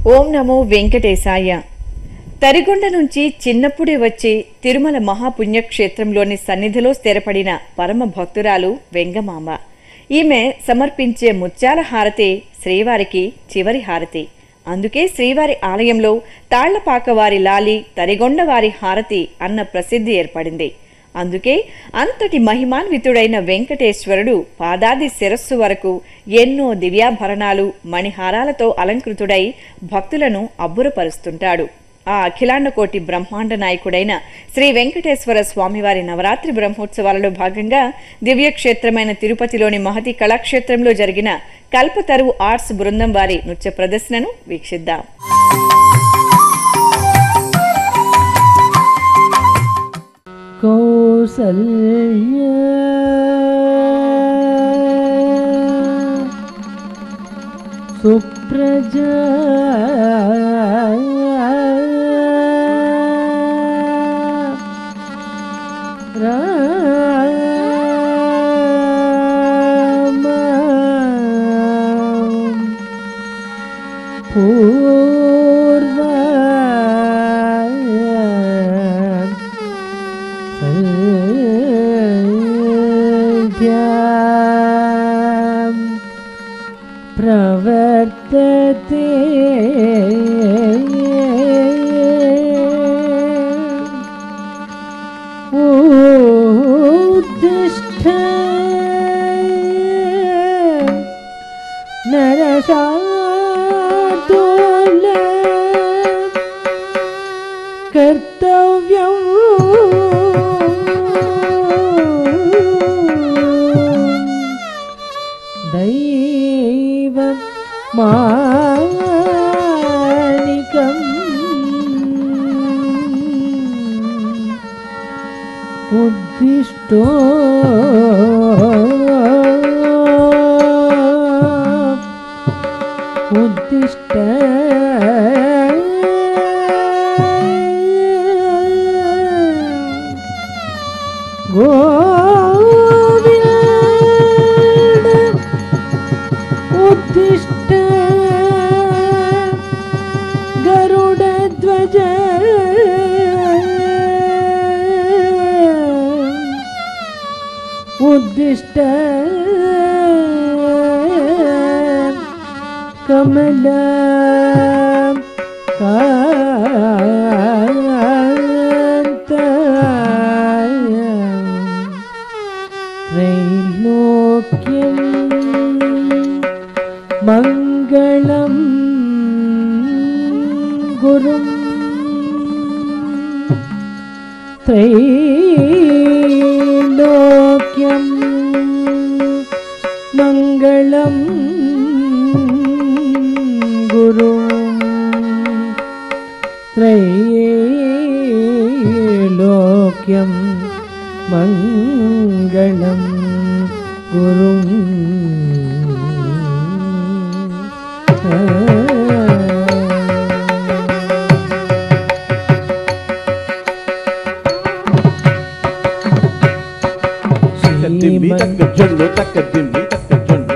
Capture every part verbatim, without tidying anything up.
ఓం నమో వెంకటేశాయ. తరిగొండ నుంచి చిన్నప్పుడే వచ్చి తిరుమల మహాపుణ్యక్షేత్రంలోని సన్నిధిలో స్థిరపడిన పరమ భక్తురాలు వెంగమాంబ. ఈమె సమర్పించే ముత్యాల హారతి శ్రీవారికి చివరి హారతి. అందుకే శ్రీవారి ఆలయంలో తాళ్లపాకవారి లాలి, తరిగొండవారి హారతి అన్న ప్రసిద్ధి ఏర్పడింది. అందుకే అంతటి మహిమాన్వితుడైన వెంకటేశ్వరుడు పాదాది శిరస్సు వరకు ఎన్నో దివ్యాభరణాలు, మణిహారాలతో అలంకృతుడై భక్తులను అబ్బురపరుస్తుంటాడు. ఆ అఖిలాండకోటి బ్రహ్మాండ నాయకుడైన శ్రీ వెంకటేశ్వర స్వామివారి నవరాత్రి బ్రహ్మోత్సవాలలో భాగంగా దివ్యక్షేత్రమైన తిరుపతిలోని మహతి కళాక్షేత్రంలో జరిగిన కల్పతరువు ఆర్ట్స్ బృందం వారి నృత్య ప్రదర్శనను వీక్షిద్దాం. కౌసల్య సుప్రజా రామ పూర్వ ప్రవర్తతే ఉద్దిష్ట నరశార్దూల కర్తవ్యం దైవం మాణికం ఉద్దిష్టో ఉద్దిష్ట గో ఉద్దిష్ట గరుడధ్వజ ఉద్దిష్ట కమల కాంత త్రైలోక్యం మంగళం గురుం త్రైలోక్యం మంగళం గురుం త్రైలోక్యం మంగళం గురుం దిమ్మి తక్క జొన్ను తక్క దిమ్మి తక్క జొన్ను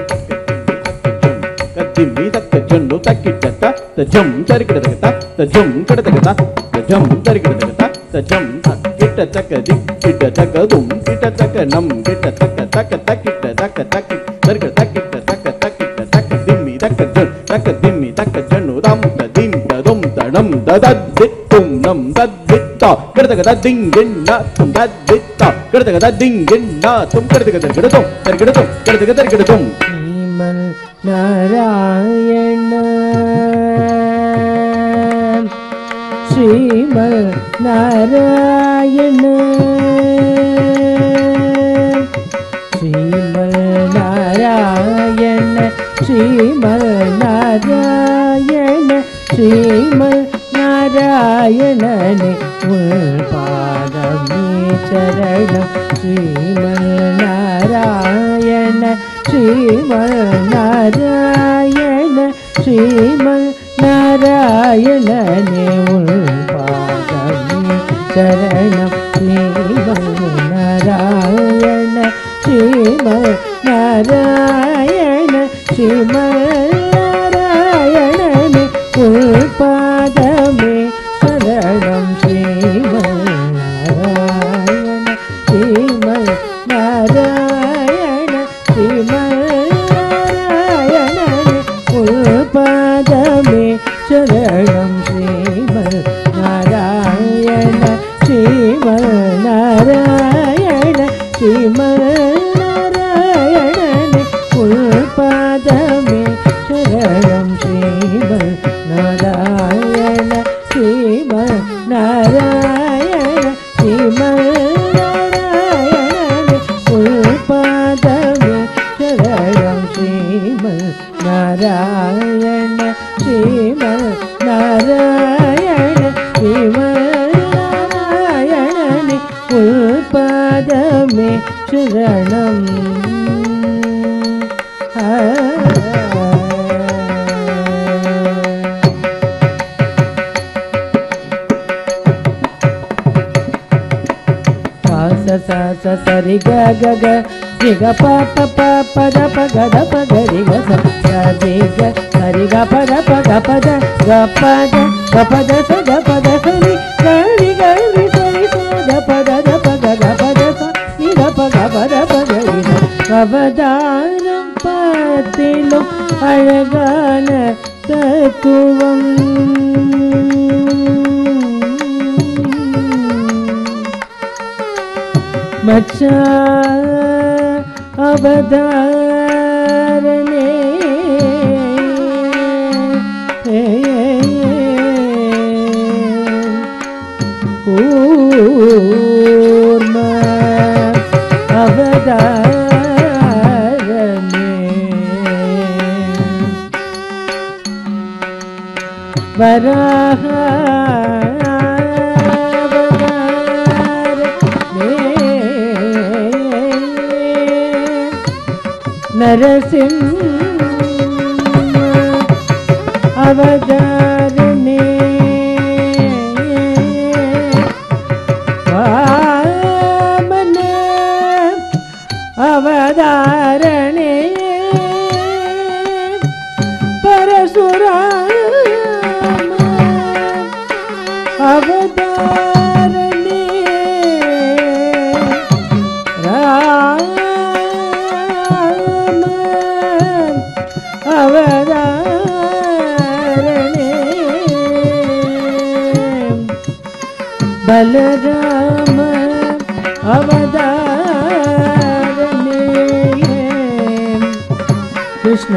దిమ్మి తక్క జొన్ను తక్కిట తజం తరికిట తగత తజం కడ తగత తజం తరికిట తగత తజం తక్కిట తక దిక్కిట తక దుం కిట తక నం కిట తక తక తక్కిట తక తక్కి తరికిట తక్కిట తక తక్కిట తక దిమ్మి తక్క జొన్ తక దిమ్మి తక్క జొన్ను దం దిం దం దడం దదద్ది తుం నం దద్ది తా కడ తగత దింగిన్న తుం దద్ది తా కడ తగత దింగిన్న తుం కడ తగత తరికిడతం తరికిడతం కడ తగత తరికిడతం శ్రీమన్ నారాయణ శ్రీమన్ నారాయణ శ్రీమన్ నారాయణ శ్రీమన్ నారాయణ శ్రీమన్ నారాయణని పాదమే చరణం శ్రీమన్ నారాయణ శ్రీమన్ నారాయణ శ్రీమన్ నారాయణని పాదమే చరణం శ్రీమన్ నారాయణ శ్రీమన్ నారాయణ శ్రీమన్ నారాయణని शरणं श्रीमन्नारायण श्रीमन्नारायण श्रीमन्नारायण उल्पादमे शरणं श्रीमन्नारायण श्रीमन्नारायण श्रीमन्नारायण उल्पादमे शरणं श्रीमन्नारायण श्रीमन्नारायण श्रीमन्नारायण उल्पादमे शरणं सा सा सरि ग ग ग रि ग प प प प द प ग द प ग रि ग स स रि ग सरि ग प द प ग प द ग प द ग प द स ग प द स रि ग रि ग रि स रि स द प द द प ग ग प द स नि द प ग प द प ग रि स அவதாரம் பார்த்திலும் அழகான தத்துவம் மச்சா அவதாரனே கூர்ம அவதாரனே வராக नरसिंह अवतारने वामन अवतारणे परशुराम अवतारणे अवतारणे बलराम अवतारणे कृष्ण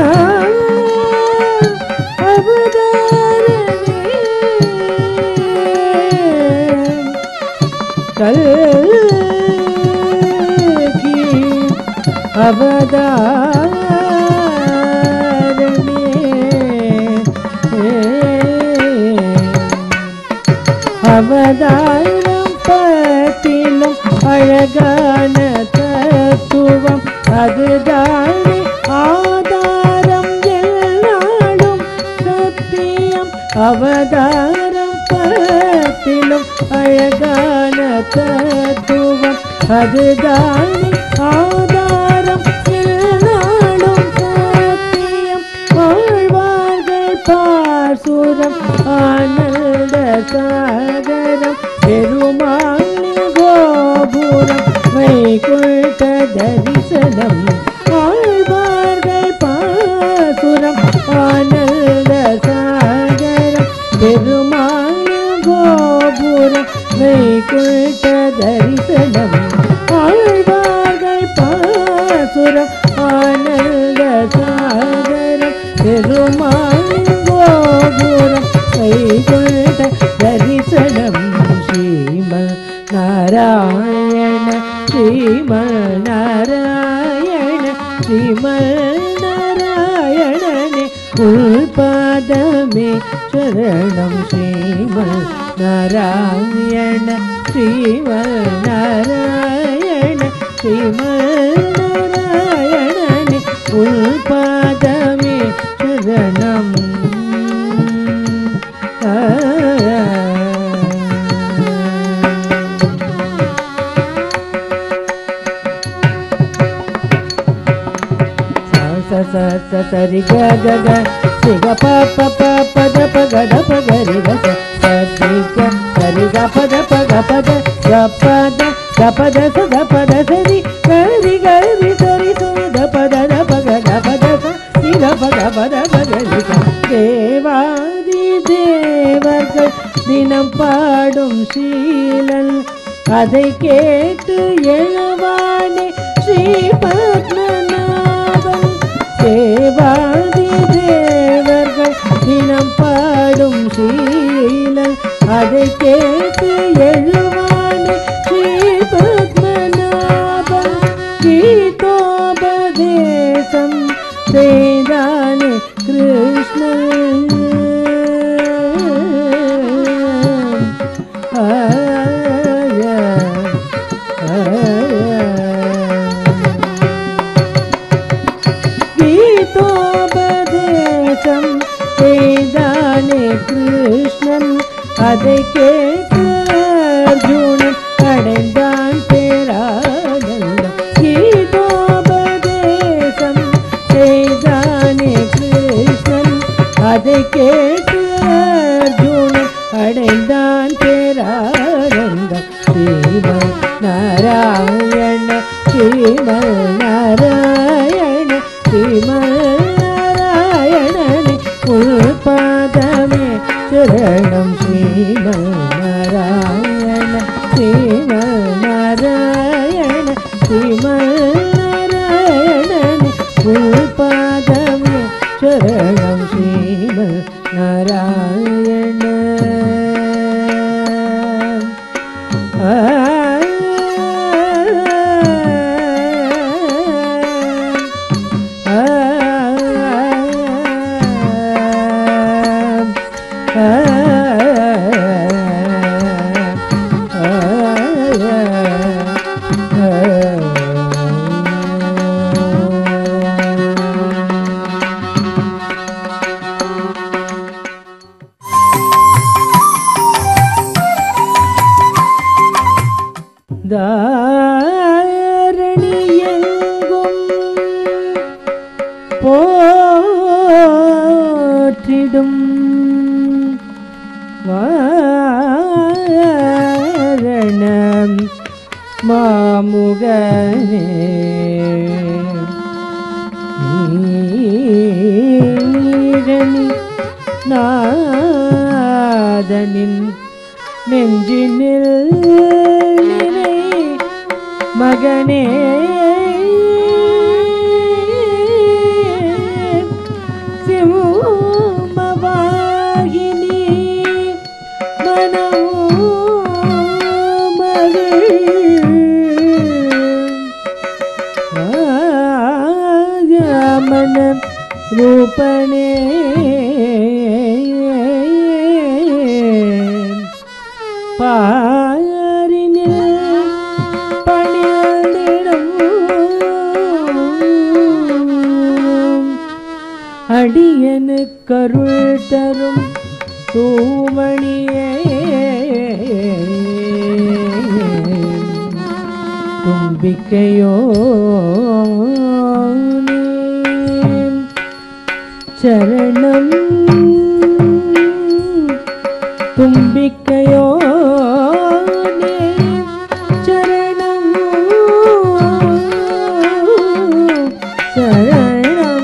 अवतारणे कल्कि अवतारणे அவதாரம் பத்திலும் அழகான தத்துவம் அதுதானே ஆதாரம் என்னாலும் சத்தியம் அவதாரம் பத்திலும் அழகான தத்துவம் அதுதானே ஆதாரம் என்னாலும் சத்தியம் வாழ்வார்கள் பாசுரம் ஆனந்த சாகரம் பெருமாள் கோபுரம் வைகுண்ட தரிசனம் ஆழ்வார்கள் பாசுரம் ஆனந்த சாகரம் பெருமாள் கோபுரம் வைகுண்ட தரிசனம் ஆழ்வார்கள் பாசுரம் ஆனந்த சாகரம் பெருமாள் கோபுரம் வைகுண்ட தரிசனம் श्रीमन्नारायण श्रीमन्नारायण श्रीमन्नारायण उल्पादमे शरणं श्रीमन्नारायण श्रीमन्नारायण श्रीमन्नारायण उल्पादमे शरणं ಸ ಸ ಸರಿ ಗ ಗ ಗ ಸಿ ಗ ಪ ಪ ಪ ಪ ದ ಪ ಗ ದ ಪ ಗ ರಿ ಗ ಸ ಸ ಸಿ ಗ ಸರಿ ಗ ಪ ದ ಪ ಗ ಪ ದ ಗ ಪ ದ ಗ ಪ ದ ಸ ದ ಪ ದ ಸ ರಿ ಗ ರಿ ಗ ರಿ ಸ ರಿ ಸ ದ ಪ ದ ದ ಪ ಗ ಗ ಪ ದ ಸ ನಿ ದ ಪ ಗ ಪ ದ ಪ ಗ ರಿ ಗ ದೇವಾದಿ தினம் பாடும் சீலன் அதை கேட்டு எழுவானே ஸ்ரீ பத்மநாபன். தேவாதி தேவர்கள் தினம் பாடும் சீலன் அதை கேட்டு எழுவானே ஸ்ரீ பத்மநாபன். கீதோபதேசம் செய்தானே கிருஷ்ணன். கீதோபதேசம் செய்தானே கிருஷ்ணன் அதை கேட்டு அர்ஜுனன் அடைந்தான் பேரானந்தம். கீதோபதேசம் செய்தானே கிருஷ்ணன் அதை கேட்டு அர்ஜுனன் அடைந்தான் பேரானந்தம். ஸ்ரீமன் நாராயண ஸ்ரீமன் நாராயண ஸ்ரீமன் நாராயணனே உள்பாதமே சரணம். ஸ்ரீமன் நாராயண ஸ்ரீமன் நாராயண ஸ்ரீமன் நாராயணனே உள்பாதமே சரணம். ஸ்ரீமன் நாராயண ஆ தாரணியெங்கும் போற்றிடும் வாரணம் மாமுகனே நீரணி நாதனின் நெஞ்சினில் நினை மகனே சிம்மவாகினி மனமகள் ஆகமன ரூபனே பாரினில் பணிந்திடும் அடியனுக்கருள் தரும் தூமணியே தும்பிக்கையோ சரணம் தும்பிக்கையோ சரணம் சரணம்.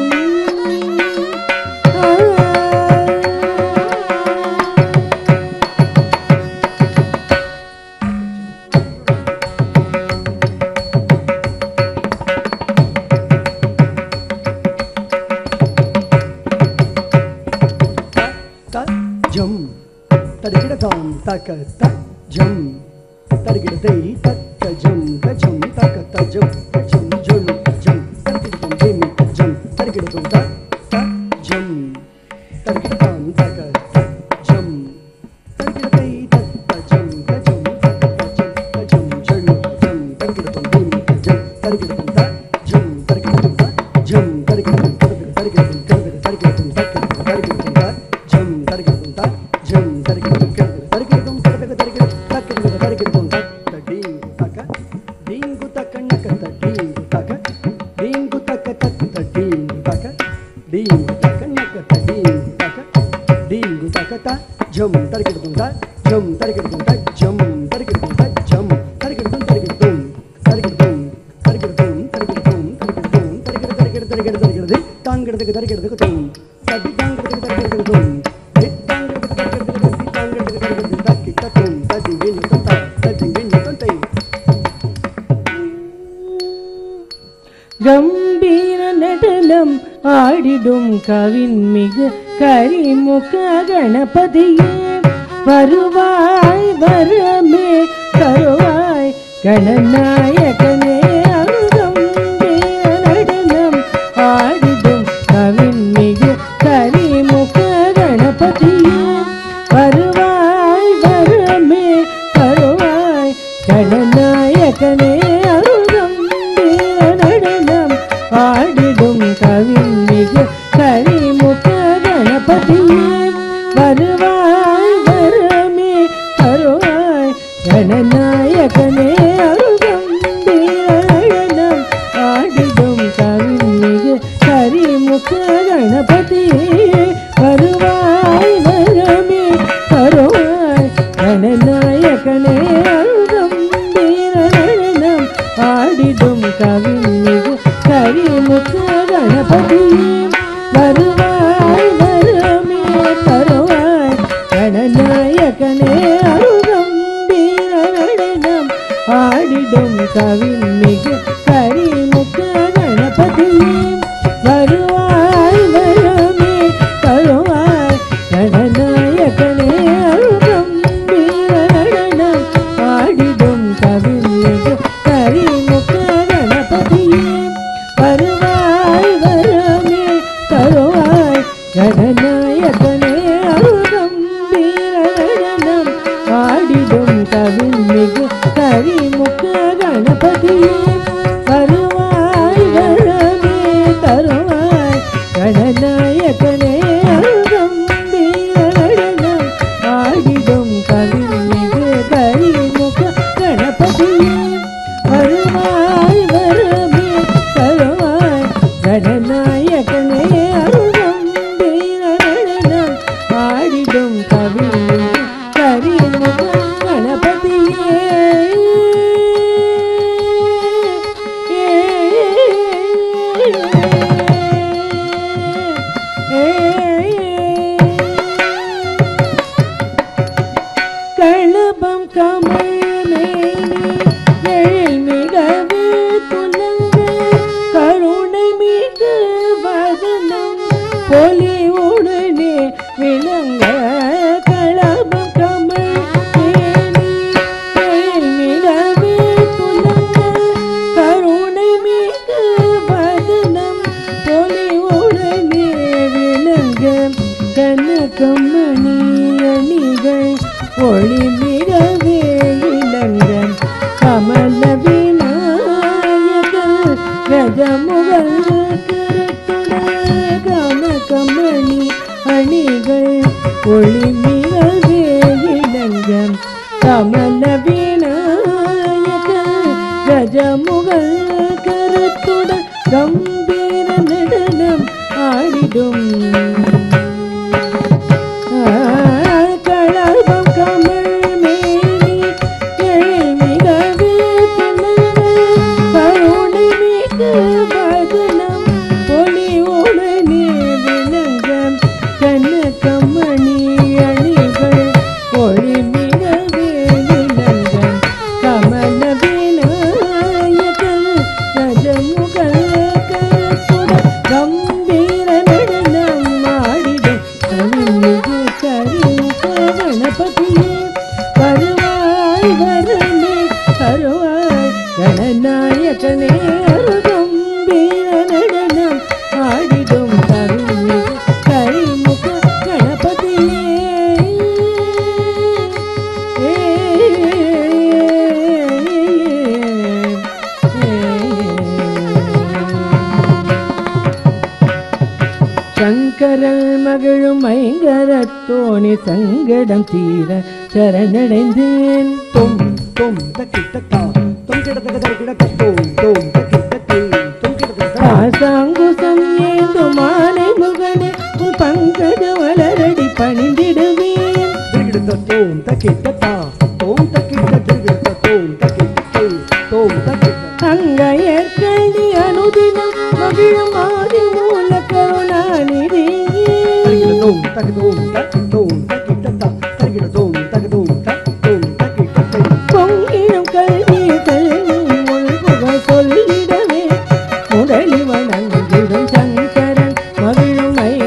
jum tarigida tam taka ta jum tarigida dei taka jum ta jum taka ta jum ta jum jum jum tarigida tam demi jum tarigida tam ta ta jum tarigida tam taka ta jum tarigida dei taka jum ta jum taka ta jum ta jum jum tarigida tam demi jum tarigida tam ta jum tarigida tam ta jum tarigida tam tarigida tarigida tam tarigida tarigida tam taka tarigida tam ta jum tarigida tam ta jum tarigida tam tarigida tam tarigida tarigida tarigida tarigida tam ta ding taka dingu taka nakata dingu taka dingu taka taka dingu taka dingu taka nakata dingu taka dingu taka ta jum tarigida tam ta jum tarigida tam ta jum tarigida tam ta jum tarigida tam tarigida tam tarigida tam tarigida tam tarigida tam tarigida tam tarigida tarigida tarigida tarigida tangida tarigida tarigida tam tadi tangida tarigida tarigida tam tangida tarigida tarigida tangida tarigida Kavin மிகு கரிமுக கணபதியே வருவாய் வரமே தருவாய் கணநாயகனே அருகம் நடனம் ஆடிடும் கவின் மிகு கரிமுக கணபதியே வருவாய் வரமே தருவாய் கணநாயகனே அருகம் நடனம் ஆடிடும் கவின் மிகு கரிமுக கணபதியே வருவாய் வரமே தருவாய் கணநாயகனே அருகம் நடனம் ஆடிடும் கவின் மிகு கரிமுக கணபதியே வருவாய் வரமே தருவாய் கணநாயகனே அருகம் நடனம் ஆடிடும் கவின் மிகு கரிமுக கணபதியே வருவாய் வரமே தருவாய் கணநாயகனே அருகம் நடனம் ஆடிடும் கவின் மிகு கரிமுக கணபதியே வருவாய் வரமே தருவாய் கணநாயகனே அருகம் நடனம் ஆடிடும் கவின் மிகு கரிமுக கணபதியே வருவாய் வரமே தருவாய் கணநாயகனே அருகம் நடனம் ஆடிடும் கவின் மிகு கரிமுக கணபதியே வருவாய் வரமே தருவாய் கணநாயகனே அருகம் நடனம் ஆடிடும் கவின் மிகு கரிமுக கணபதியே வருவாய் வரமே தருவாய் கணநாயகனே அருகம் நடனம் ஆடிடும் கவின் மிகு கரிமுக கணபதியே களபம் கமழ்மேனி எழில் மிகவே துலங்க கருணை மிகு வதனம் பொலிவுடனே விளங்க களபம் கமழ்மேனி எழில் மிகவே துலங்க கருணை மிகு வதனம் பொலிவுடனே விளங்க கனகமணி அணிகள் ஒளி மிகவே இளங்க கமல விநாயகர் கஜமுகல் கனகமணி அணிகள் ஒளி மிகவே இளங்க கமல விநாயகர் கஜமுகல் கருத்துடன் கம்பீர நடனம் ஆடிடும் களபம் கமழ்மேனி எழில் மிகவே துலங்க கருணை மிகு வதனம் பொலிவுடனே விளங்க கனகமணி அணிகள் ஒளி மிகவே இளங்க கமல விநாயகர் கஜமுகல் கருத்துடன் கம்பீர நடனம் ஆடிடும் கவின் மிகு கரிமுக கணபதியே வருவாய் வரமே தருவாய் கணநாயகனே அருகம் நடனம் ஆடிடும் கவின் மிகு கரிமுக கணபதியே சங்கரல் மகிழும் ஐங்கரத்தோணி சங்கடம் தீர சரணடைந்தேன் தொம் தொம் தக்கிட்டத்தா தொம் கிடத்தக தக்கிடத்த தோம் தோம் தக்கிட்டத்தை தொம் கிடத்தக ஆசாங்குசம் ஏந்தும் மாலை முகனே உன் பங்கஜ வளரடி பணிந்திடுவேன் திருகிடத்த தோம் தக்கிட்டத்தா தோம் தக்கிட்ட திருகிடத்த தோம் தக்கிட்டத்தை தோம் தக்கிட்ட அங்கையற்கணி அனுதினம் மகிழும் ஆதி மூல கருணாநிதியே தோம் தக தோம் தக் தோம் தக்கிட்டத்தா திருகிட தோம் தக தோம் தக் தோம் தக்கிட்டத்தை பொங்கிடும் கல்வி கல்வி சொல்லிடவே முதலி வணங்கிடும் சங்கரன் மகிழும்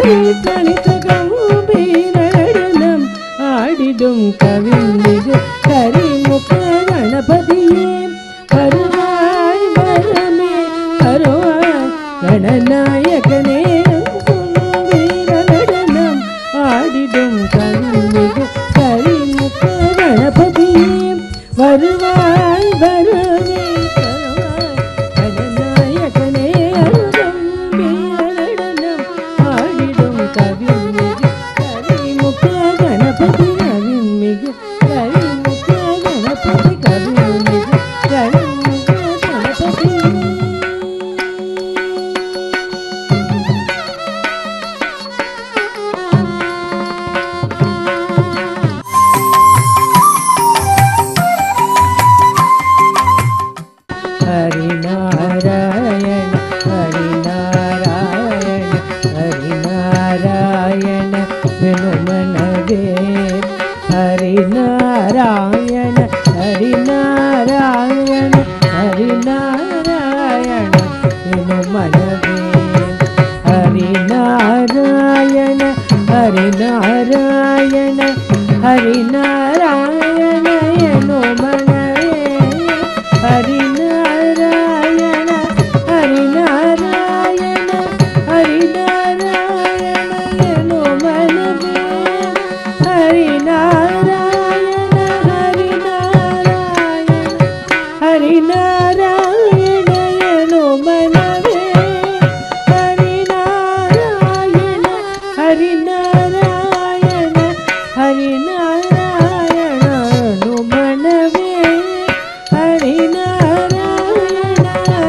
தனித்த கம்பீரடனம் ஆடிடும் கவிமிகு கரிமுக கணபதியே வருவாய் வரமே வருவாய் கணநாயகனே கம்பீரடனம் ஆடிடும் கவிமிகு கரிமுக கணபதியே வருவாய் வரமே வருவாய் கணநாயகனே கம்பீரடனம் ஆடிடும் கவிமிகு கரிமுக கணபதி கவிமிகு கரிமுக கணபதி கவிமிகு கரிமுக கணபதி. हरिनारायण हरिनारायण हरिनारायण विनुमनवे हरिनारायण हरिनारायण हरिनारायण विनुमनवे हरिनारायण हरिनारायण हरिनारायण विनुमनवे हरिनारायण हरिनारायण हरिनारायण नो मनवे हरिनारायण हरिनारायण हरिनारायण नो मनवे हरिनारायण हरिनारायण हरिनारायण नो मनवे हरिनारायण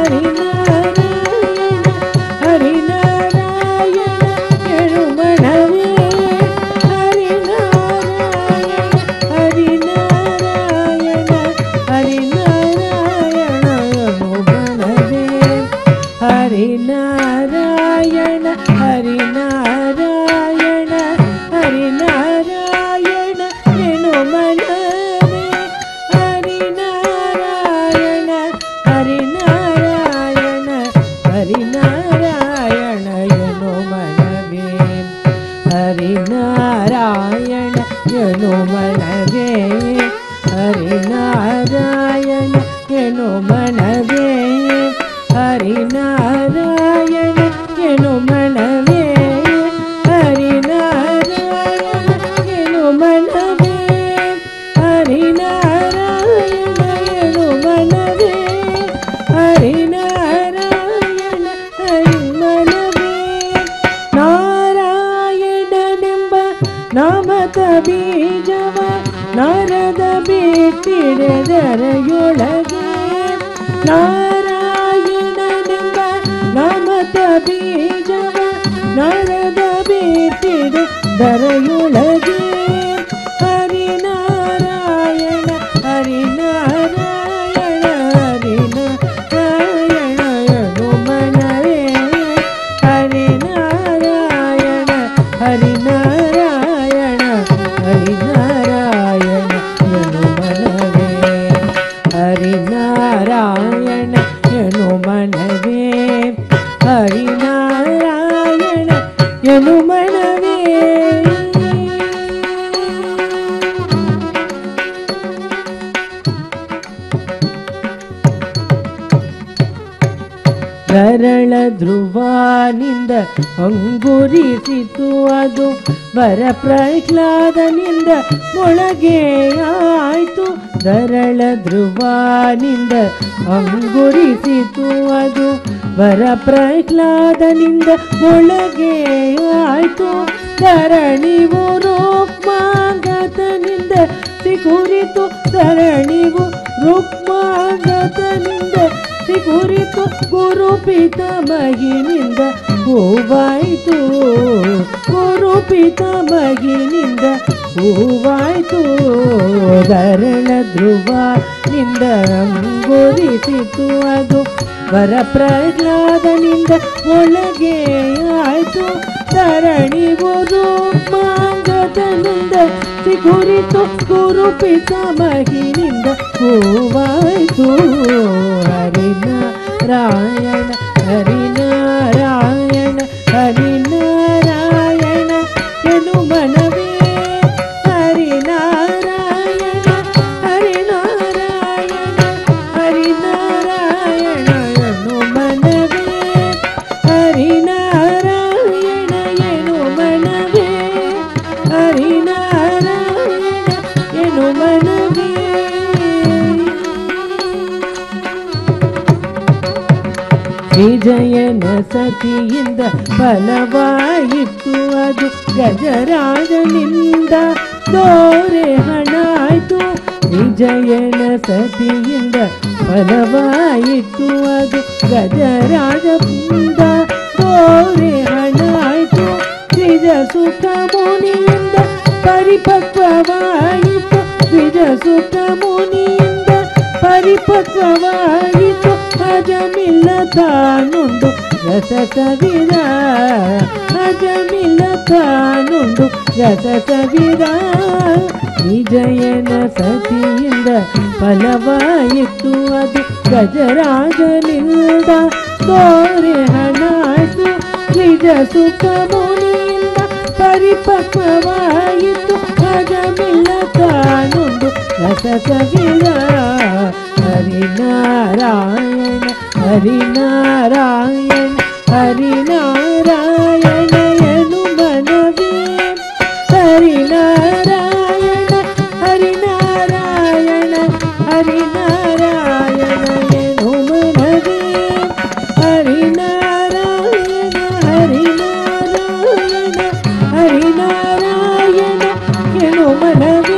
हरिनारायण हरिनारायण यरुमणवे हरिनारायण हरिनारायण हरिनारायण यरुमणवे हरिनारायण हरिनारायण हरिनारायण यरुमणवे हरिनारायण हरिनारायण हरिनारायण यनो मनवे हरिनारायण यनो मनवे हरिनारायण यनो मनवे हरिनारायण यनो मनवे हरिनारायण यनो मनवे हरिनारायण यनो मनवे हरिनारायण हरिमनवे नारायणನೆಂಬ ನಾಮದ ಬೀಜವ ನರದ ಬಿಟ್ಟಿಡೆದರೆಯೊಳಗೆ ನಾರಾಯಣನೆಂಬ ನಾಮದ ಬೀಜವ ನರದ ಬಿಟ್ಟಿಡೆದರೆಯೊಳಗೆ ಹರಿನಾರಾಯಣ ಹರಿನಾರಾಯಣ ಹರಿನಾರಾಯಣ ಯನು ಮನವೇ ಹರಿನಾರಾಯಣ ಹರಿನಾರಾಯಣ ಹರಿನಾರಾಯಣ ಯನು ಮನವೇ ಹರಿನಾರಾಯಣ ಯನು ಮನವೇ ಹರಿನಾರಾಯಣ ಯನು ಮನವೇ. ಕರಳ ಧ್ರುವನಿಂದ ಅಂಗುರಿಸಿತು ಅದು ವರ ಪ್ರಹ್ಲಾದನಿಂದ ಮೊಳಗೆ ಆಯ್ತು ಧರಳ ಧ್ರುವನಿಂದ ಅಂಗುರಿಸಿತು ಅದು ವರ ಪ್ರಹ್ಲಾದನಿಂದ ಮೊಳಗೆ ಆಯ್ತು ಧರಣಿವು ರುಕ್ಮಾಂಗತನಿಂದ ಸಿಗುರಿತು ಧರಣಿವು ರುಕ್ಮಾಂಗತನಿಂದ ಸಿಗುರಿತು ಗುರು ಪಿತಾಮಹಿನಿಂದ ಹೂವಾಯ್ತು ಗುರು ಪಿತಾಮಹಿನಿಂದ ಹೂವಾಯ್ತು ಧರಣ ಧ್ರುವನಿಂದ ಅಂಗುರಿಸಿತು ಅದು ವರ ಪ್ರಹ್ಲಾದನಿಂದ ಒಳಗೆ ಆಯ್ತು ಧರಣಿವು ರುಕ್ಮಾಂಗತನಿಂದ ಸಿಗುರಿತು ಗುರು ಪಿತಾಮಹಿನಿಂದ ಹೂವಾಯ್ತು ಹರಿನಾರಾಯಣ ಹರಿನಾರಾಯಣ ಹರಿನಾರಾಯಣ ವಿಜಯನ ಸತಿಯಿಂದ ಫಲವಾಯಿತು ಅದು ಗಜರಾಜನಿಂದ ದೋರೆ ಹಣಾಯ್ತು. ವಿಜಯನ ಸತಿಯಿಂದ ಫಲವಾಯಿತು ಅದು ಗಜರಾಜನಿಂದ ದೋರೆ ಹಣಾಯ್ತು. ದ್ವಿಜ ಸುಖ ಮುನಿಯಿಂದ ಪರಿಪಕ್ವವಾಯಿತು. ದ್ವಿಜ ಸುಖ ಮುನಿಯಿಂದ ಪರಿಪಕ್ವವಾಯಿತು. ಅಜಮಿಲ್ಲ ತಾನುಂಡು ರಸ ಸವಿರ, ಅಜಮಿಲ್ಲ ತಾನುಂಡು ರಸ ಸವಿರ. ವಿಜಯನ ಸತಿಯಿಂದ ಫಲವಾಯಿತು ಅದು ಗಜರಾಜನಿಂದ ದೋರೆ ಹಣಾಯ್ತು. ದ್ವಿಜ ಸುಖ ಮುನಿಯಿಂದ ಪರಿಪಕ್ವವಾಯಿತು. ಅಜಮಿಲ್ಲ ತಾನುಂಡು ರಸ ಸವಿರ. ಹರಿನಾರಾಯಣ ಹರಿನಾರಾಯಣ ಹರಿನಾರಾಯಣ ಎನು ಮನವೇ. ಹರಿನಾರಾಯಣ ಹರಿನಾರಾಯಣ ಹರಿನಾರಾಯಣ ಎನು ಮನವೇ. ಹರಿನಾರಾಯಣ ಹರಿನಾರಾಯಣ ಹರಿನಾರಾಯಣ ಎನು ಮನವೇ.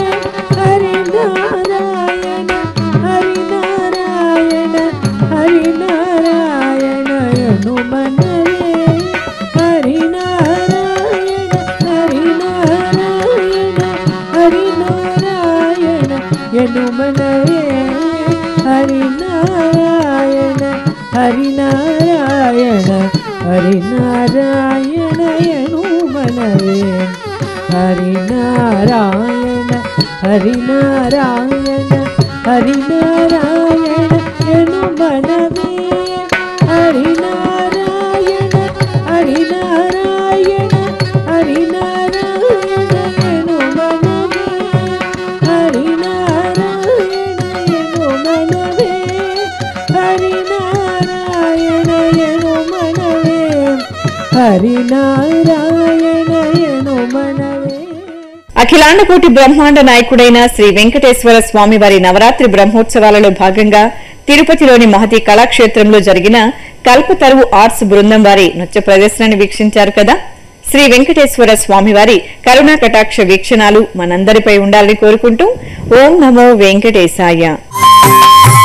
ಹರಿನಾರಾಯಣ ಹರಿನಾರಾಯಣ ಹರಿನಾರಾಯಣ ಎನು ಮನವೇ. ಹರಿನಾರಾಯಣ ಹರಿನಾರಾಯಣ ಹರಿನಾರಾಯಣ ಎನು ಮನವೇ. ಹರಿನಾರಾಯಣ ಹರಿನಾರಾಯಣ ಹರಿನಾರಾಯಣ ಎನು ಮನವೇ. ಹರಿನಾರಾಯಣ ಹರಿನಾರಾಯಣ ಹರಿನಾರಾಯಣ ಎನು ಮನವೇ. ಹರಿನಾರಾಯಣ ಹರಿನಾರಾಯಣ ಹರಿನಾರಾಯಣ ಎನು ಮನವೇ. ಹರಿನಾರಾಯಣ ಎನು ಮನವೇ. ಹರಿನಾರಾಯಣ ಎನು ಮನವೇ. ಹರಿನಾರಾಯಣ ಎನು ಮನವೇ. అఖిలాండకోటి బ్రహ్మాండ నాయకుడైన శ్రీ వెంకటేశ్వర స్వామి వారి నవరాత్రి బ్రహ్మోత్సవాలలో భాగంగా తిరుపతిలోని మహతి కళాక్షేత్రంలో జరిగిన కల్పతరువు ఆర్ట్స్ బృందం వారి నృత్య ప్రదర్శనని వీక్షించారు కదా. శ్రీ వెంకటేశ్వర స్వామి వారి కరుణా కటాక్ష వీక్షణాలు మనందరిపై ఉండాలని కోరుకుంటూ ఓం నమో వెంకటేశాయ.